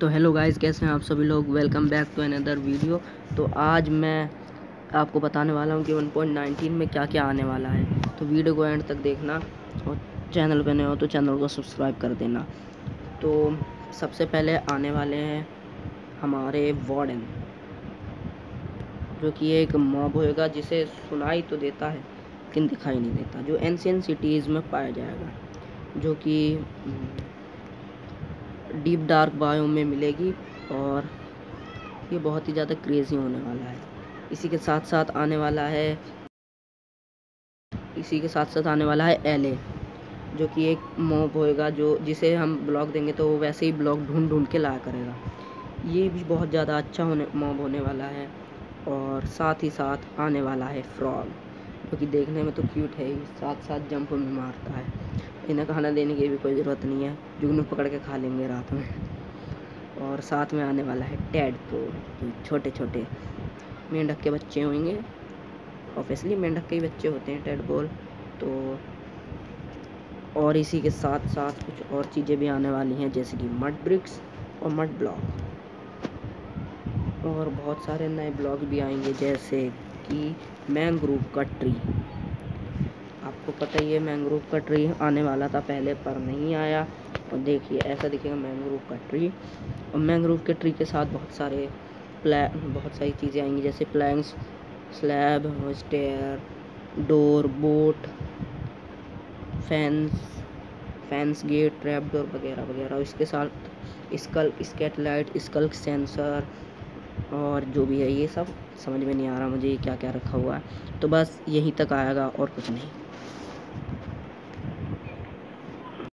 तो hello guys, कैसे हैं आप सभी लोग। Welcome back to another video. तो आज मैं आपको बताने वाला हूं कि 1.19 में क्या क्या आने वाला है। तो वीडियो को एंड तक देखना और चैनल पे नए हो तो चैनल को सब्सक्राइब कर देना। तो सबसे पहले आने वाले हैं हमारे वार्डन, जो कि एक मॉब होएगा जिसे सुनाई तो देता है लेकिन दिखाई नहीं देता, जो एंशिएंट सिटीज़ में पाया जाएगा, जो कि डीप डार्क बायोम में मिलेगी और ये बहुत ही ज़्यादा क्रेजी होने वाला है। इसी के साथ साथ आने वाला है एले, जो कि एक मॉब होएगा जो जिसे हम ब्लॉक देंगे तो वो वैसे ही ब्लॉक ढूंढ ढूंढ के लाया करेगा। ये भी बहुत ज़्यादा अच्छा मॉब होने वाला है। और साथ ही साथ आने वाला है फ्रॉग, जो कि देखने में तो क्यूट है ही, साथ साथ जंप भी मारता है। इन्हें खाना देने की भी कोई ज़रूरत नहीं है, जुगनू पकड़ के खा लेंगे रात में। और साथ में आने वाला है टेडपोल, जो छोटे छोटे मेंढक के बच्चे होंगे। ऑब्वियसली मेंढक के ही बच्चे होते हैं टेडपोल। तो और इसी के साथ साथ कुछ और चीज़ें भी आने वाली हैं, जैसे कि मड ब्रिक्स और मड ब्लॉक, और बहुत सारे नए ब्लॉक भी आएंगे, जैसे कि मैंग्रोव का ट्री। आपको पता ही है मैंग्रोव का ट्री आने वाला था पहले पर नहीं आया। और देखिए ऐसा दिखेगा मैंग्रोव का ट्री। और मैंग्रोव के ट्री के साथ बहुत सारी चीज़ें आएंगी, जैसे planks, slab, stair, door, boat, fence gate, trap door वगैरह वगैरह। इसके साथ स्कल स्केटलाइट, स्कल सेंसर और जो भी है, ये सब समझ में नहीं आ रहा मुझे ये क्या क्या रखा हुआ है। तो बस यहीं तक आएगा और कुछ नहीं।